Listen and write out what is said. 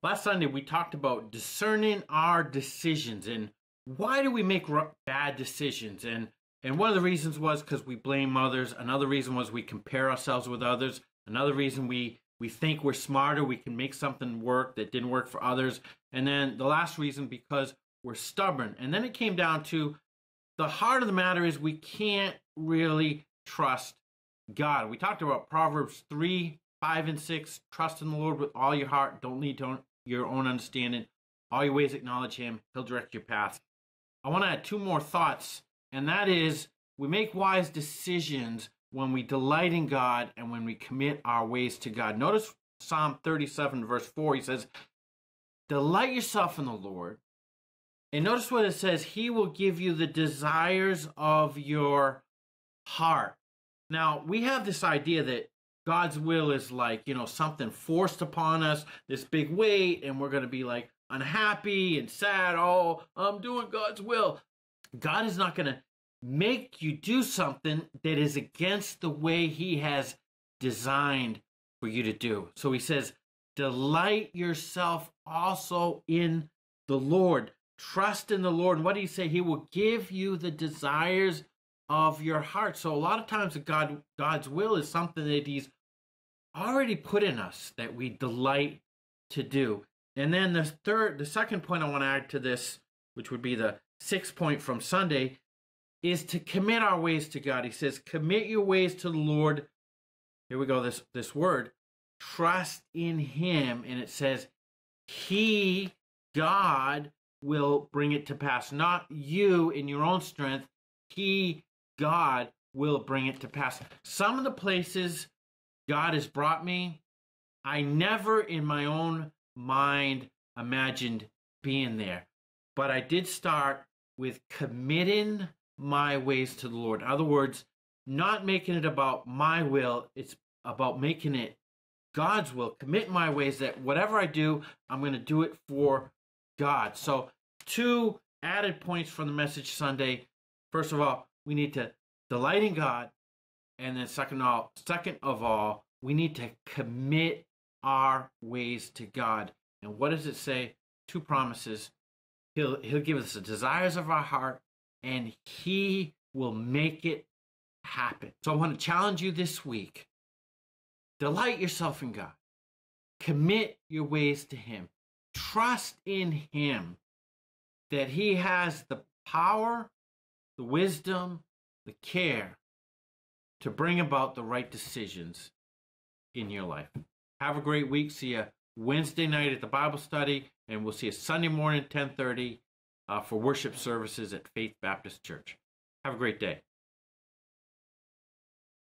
Last Sunday, we talked about discerning our decisions and why do we make bad decisions. And one of the reasons was because we blame others. Another reason was we compare ourselves with others. Another reason we think we're smarter. We can make something work that didn't work for others. And then the last reason, because we're stubborn. And then it came down to the heart of the matter is we can't really trust God. We talked about Proverbs 3, 5, and 6. Trust in the Lord with all your heart. Don't lean to your own understanding. All your ways acknowledge him. He'll direct your path. I want to add two more thoughts, and that is we make wise decisions when we delight in God and when we commit our ways to God. Notice Psalm 37, verse 4. He says, delight yourself in the Lord. And notice what it says. He will give you the desires of your heart. Now, we have this idea that God's will is like, something forced upon us, this big weight, and we're going to be like unhappy and sad. Oh, I'm doing God's will. God is not going to make you do something that is against the way he has designed for you to do. So he says, delight yourself also in the Lord. Trust in the Lord. And what do you say? He will give you the desires of your heart. So a lot of times God's will is something that he's already put in us that we delight to do. And then the second point I want to add to this, which would be the 6th point from Sunday, is to commit our ways to God. He says, commit your ways to the Lord. Here we go, this word, trust in him. And it says, he, God, will bring it to pass. Not you in your own strength. He, God, will bring it to pass. Some of the places God has brought me, I never in my own mind imagined being there. But I did start with committing my ways to the Lord. In other words, not making it about my will, it's about making it God's will. Commit my ways that whatever I do, I'm going to do it for God. So 2 added points from the message Sunday. First of all, we need to delight in God. And then second of all, we need to commit our ways to God. And what does it say? 2 promises. He'll give us the desires of our heart, and he will make it happen. So I want to challenge you this week. Delight yourself in God. Commit your ways to him. Trust in him that he has the power, the wisdom, the care to bring about the right decisions in your life. Have a great week. See you Wednesday night at the Bible study, and we'll see you Sunday morning at 10:30 for worship services at Faith Baptist Church. Have a great day.